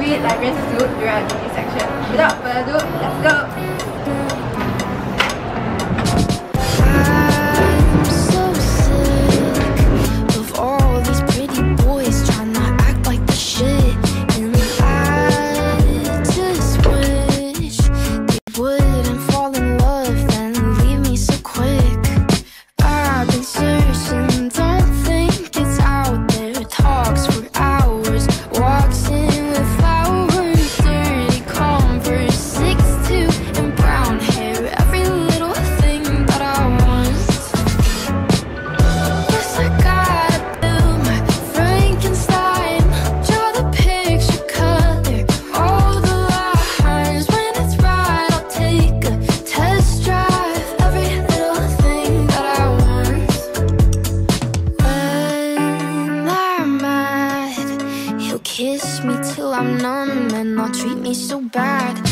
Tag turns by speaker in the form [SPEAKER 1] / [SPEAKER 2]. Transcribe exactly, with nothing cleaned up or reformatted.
[SPEAKER 1] be Librarian to do during our duty section. Without further ado, let's go!
[SPEAKER 2] Kiss me till I'm numb and not treat me so bad.